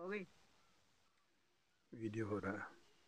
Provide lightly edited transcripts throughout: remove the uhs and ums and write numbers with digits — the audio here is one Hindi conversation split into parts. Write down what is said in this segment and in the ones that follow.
हो गई। वीडियो हो रहा है।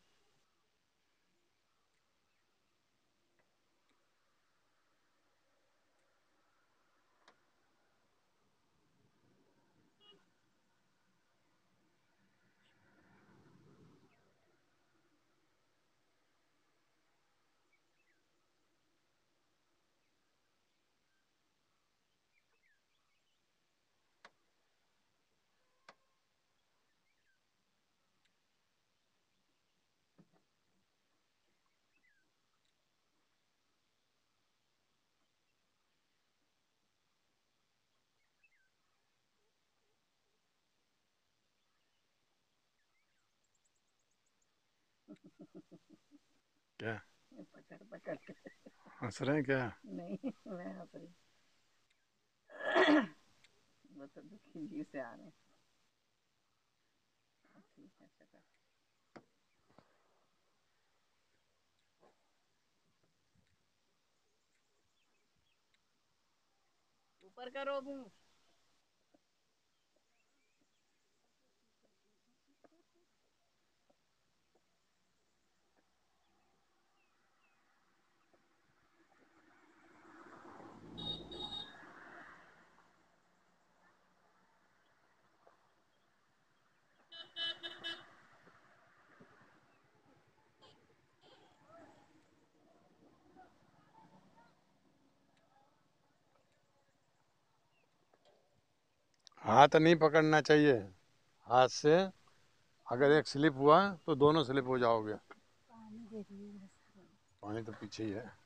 क्या पकड़ पकड़ के। हंस रहे हैं क्या? नहीं, मैं हंस रही। वो तो दुखी जी से आ रहे हैं। ठीक है, चलो। ऊपर करो मुंह। हाथ नहीं पकड़ना चाहिए। हाथ से अगर एक स्लिप हुआ तो दोनों स्लिप हो जाओगे। पानी दे रही है। पानी तो पीछे ही है।